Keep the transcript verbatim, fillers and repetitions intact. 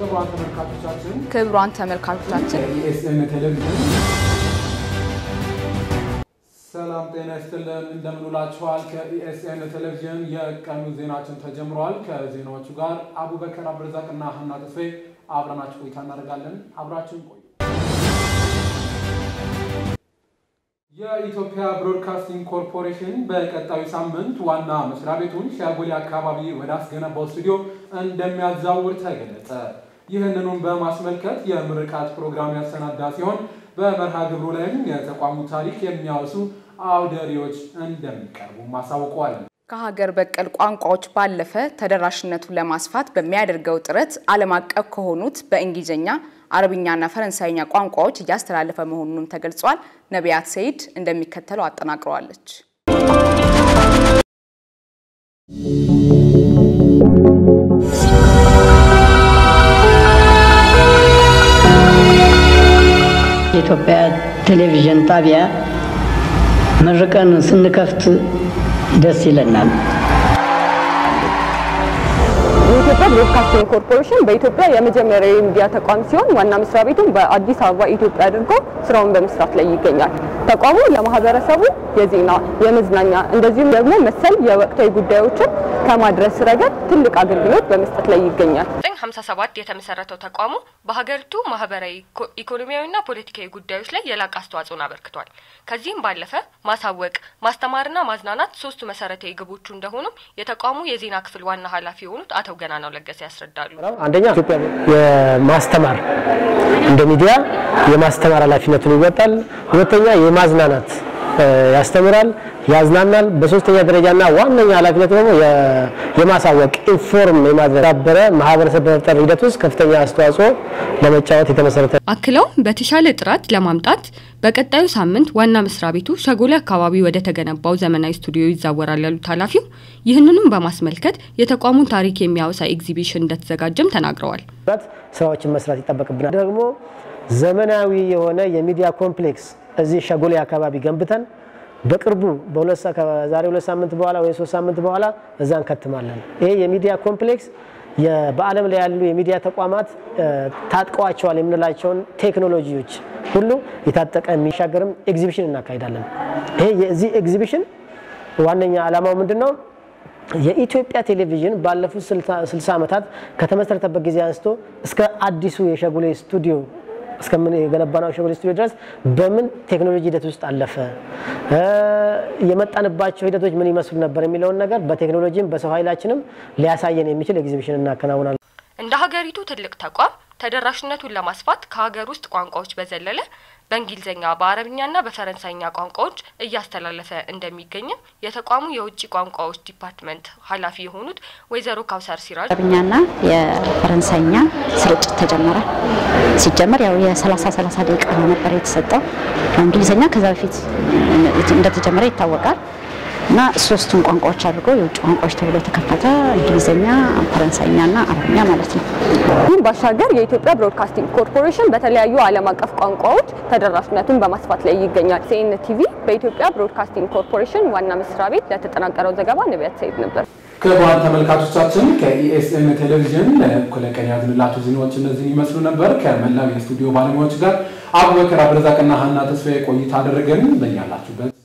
ክቡራን ተመልካቾቻችን ክቡራን ተመልካቾቻችን ኢኤስኤን ቴሌቪዥን ሰላም ጤና ይስጥልን እንደምን ውላችኋል ከኢኤስኤን ቴሌቪዥን የቀኑ ዜናችን ተጀምሯል ከዜናዎቹ ጋር አቡበከር አብረዛቅና ሀና ተስፋዬ አብረናችሁ ቆይታ እናደርጋለን አብራችሁን ቆዩ የኢትዮጵያ ብሮድካስቲንግ ኮርፖሬሽን በቀጣዩ ሳምንት ዋና መስሪያ ቤቱን ሻጎሌ አካባቢ ወደ አስገነባው ስቱዲዮ እንደሚያዛውር ተገለጸ ይህንኑን በማስመልከት የምርቃት ፕሮግራም ያሰናዳ ሲሆን በመርሃ ግብሩ ላይም የተቋሙ ታሪክ የሚያወሱ አውደሪዎች እንደሚቀርቡ ማሳወቋል ከሀገር በቀል ቋንቋዎች ባለፈ ተደራሽነቱን ለማስፋት በሚያደርገው ጥረት ዓለም አቀፍ ከሆኑት በእንግሊዝኛ አረብኛና ፈረንሳይኛ ቋንቋዎች እያስተላለፈ መሆኑንም ተገልጿል ነቢያት ሰይድ እንደሚከተለው አጠናቅረዋለች የኢትዮጵያ ቴሌቪዥን ጣቢያ መርቀን ስንከፍት ደስ ይለናል የኢትዮጵያ ብሮድካስቲንግ ኮርፖሬሽን በኢትዮጵያ የመጀመሪያው የሚዲያ ተቋም ሲሆን ዋና መስሪያ ቤቱን በአዲስ አበባ ኢትዮጵያ አድርጎ ስራውን በመስራት ላይ ይገኛል ተቋሙ ለማህበረሰቡ የዜና የመዝናኛ እንደዚሁም ደግሞ መሰል የወቅታዊ ጉዳዮችን ከማድረስ ረገድ ትልቅ አገልግሎት በመስጠት ላይ ይገኛል ሀምሳ ሰባት የተመሰረተው ተቋሙ በሀገሪቱ ማህበራዊ ኢኮኖሚያዊና ፖለቲካዊ ጉዳዮች ላይ የላቀ አስተዋጽኦን አበርክቷል ከዚህም ባለፈ ማሳወቅ ማስተማርና ማዝናናት ሶስቱ መሰረታዊ ግቦቹ እንደሆኑም የተቋሙ የዜና ክፍል ዋና ኃላፊ የሆኑት አቶ ገናናው ለገሰ ያስረዳሉ አንደኛ ኢትዮጵያ የማስተማር እንደ ሚዲያ የማስተማር ኃላፊነቱን ይወጣል ሁለተኛ የማዝናናት ያስተምራል ያዝናናል በሶስተኛ ደረጃና ዋነኛ ኃላፊነቱ ደግሞ የማሳወቅ ኢንፎርም የማድረግ ማህበረሰብ በመፍጠር ሂደት ውስጥ ከፍተኛ አስተዋጽኦ ለመጫወት የተመሰረተ አክለው በተሻለ ጥራት ለማምጣት በቀጣዩ ሳምንት ዋና መስሪያ ቤቱ ሻጎሌ አካባቢ ወደ ተገነባው ዘመናዊ ስቱዲዮ ይዛወራል ያሉት ኃላፊው ይህንንም በማስመልከት የተቋሙን ታሪክ የሚያወሳ ኤግዚቢሽን እንደተዘጋጀም ተናግረዋል ስራዎችን መስራት ይተበቅብናል ደግሞ ዘመናዊ የሆነ የሚዲያ ኮምፕሌክስ እዚህ ሻጎሌ አካባቢ ገንብተን በቅርቡ በሁለት ዛሬ ሁለት ሳምንት በኋላ ወይ ሶስት ሳምንት በኋላ እዛን ከተማለን ይሄ የሚዲያ ኮምፕሌክስ በአለም ላይ ያሉ የሚዲያ ተቋማት ታጥቀዋቸዋል የምንላቸውን ቴክኖሎጂዎች ሁሉ የታጠቀ የሚሻገርም ኤግዚቢሽን እናካሂዳለን ይሄ የዚህ ኤግዚቢሽን ዋነኛ ዓላማው ምንድነው የኢትዮጵያ ቴሌቪዥን ባለፉት ስልሳ ዓመታት ከተመሰረተበት ጊዜ አንስቶ እስከ አዲሱ የሻጎሌ ስቱዲዮ እስከምን የገነባናው ሻጎሌ ስቱዲዮ ድረስ በምን ቴክኖሎጂ ሂደት ውስጥ አለፈ የመጣንባቸው ሂደቶች ምን ይመስሉ ነበር የሚለውን ነገር በቴክኖሎጂም በሰው ኃይላችንም ሊያሳየን የሚችል ኤግዚቢሽን እናከናውናለን እንደ ሀገሪቱ ትልቅ ተቋም ተደራሽነቱን ለማስፋት ከሀገር ውስጥ ቋንቋዎች በዘለለ በእንግሊዝኛ በአረብኛና በፈረንሳይኛ ቋንቋዎች እያስተላለፈ እንደሚገኝ የተቋሙ የውጭ ቋንቋዎች ዲፓርትመንት ኃላፊ የሆኑት ወይዘሮ ካውሰር ሲራጅ አረብኛና የፈረንሳይኛ ስርጭት ተጀመረ ሲጀመር ያው የ30 30 ደቂቃ ነበር የተሰጠው እንግሊዝኛ ከዛ በፊት እንደተጀመረ ይታወቃል እና ሶስቱን ቋንቋዎች አድርጎ የውጭ ቋንቋዎች ተብሎ ተከፈተ እንግሊዝኛ ፈረንሳይኛና አረብኛ ማለት ነው ይህ ባሻገር የኢትዮጵያ ብሮድካስቲንግ ኮርፖሬሽን በተለያዩ ዓለም አቀፍ ቋንቋዎች ተደራሽነቱን በማስፋት ላይ ይገኛል ሲኤን ቲቪ በኢትዮጵያ ብሮድካስቲንግ ኮርፖሬሽን ዋና መስሪያ ቤት ለተጠናቀረው ዘገባ ነቢያት ሰይድ ነበር ክቡራን ተመልካቾቻችን ከኢኤስኤን ቴሌቪዥን ለኩለ ቀን ያዝንላችሁ ዜናዎች እነዚህ ይመስሉ ነበር ከመላው የስቱዲዮ ባለሙያዎች ጋር አቡበከር አብረዛቅና ሀና ተስፋዬ ቆይታ አደረገን በእያላችሁበት